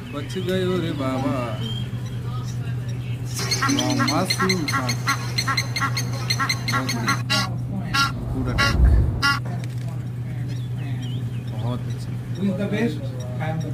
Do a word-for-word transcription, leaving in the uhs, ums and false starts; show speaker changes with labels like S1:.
S1: बच गयो रे बाबा। मासूम था। पूरा बहुत अच्छा।